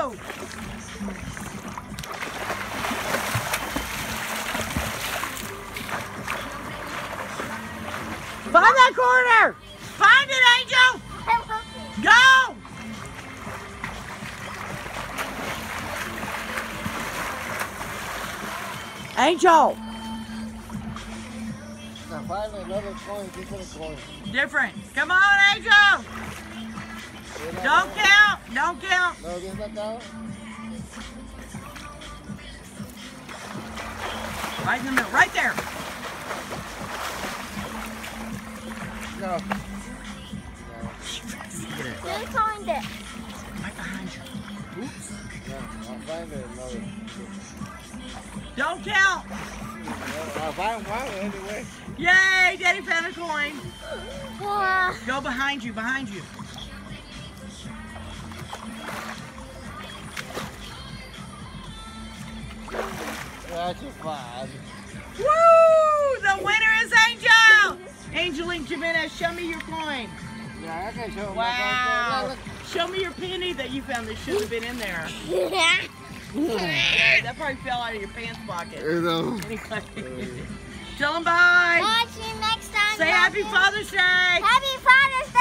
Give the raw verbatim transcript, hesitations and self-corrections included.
Find that corner! Find it, Angel! Go! Angel! Now find another coin, different coin. Different. Come on, Angel! Don't count! Don't count! No, this not count? Right in the middle. Right there! No. They find it. Right behind you. Oops. No, I'll find it another. Don't count! I'll find one anyway. Yay! Daddy found a coin. Ah. Go behind you, behind you. That's a five. Woo! The winner is Angel! Angelique Jimenez, show me your coin. Yeah, I can show Wow. my coin. Show me your penny that you found that should have been in there. Yeah. Yeah, that probably fell out of your pants pocket. You know. Anyway, tell them bye. Bye, see you next time. Say Love Happy you. Father's Day. Happy Father's Day.